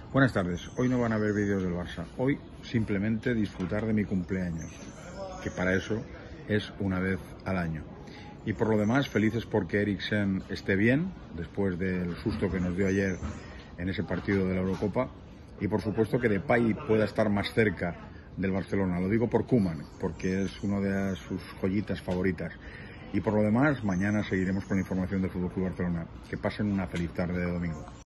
Buenas tardes, hoy no van a haber vídeos del Barça, hoy simplemente disfrutar de mi cumpleaños, que para eso es una vez al año. Y por lo demás, felices porque Eriksen esté bien, después del susto que nos dio ayer en ese partido de la Eurocopa, y por supuesto que Depay pueda estar más cerca del Barcelona. Lo digo por Koeman, porque es una de sus joyitas favoritas. Y por lo demás, mañana seguiremos con la información del FC Barcelona. Que pasen una feliz tarde de domingo.